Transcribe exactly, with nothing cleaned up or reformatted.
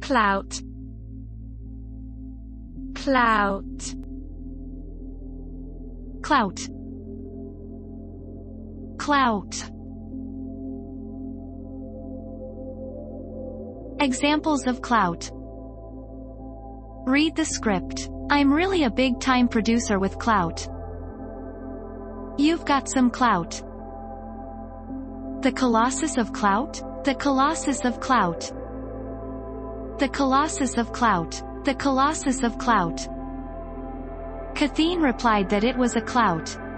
Clout, clout, clout, clout. Examples of clout. Read the script. I'm really a big-time producer with clout. You've got some clout. The Colossus of Clout? The Colossus of Clout. The Colossus of Clout. The Colossus of Clout. Cathene replied that it was a clout.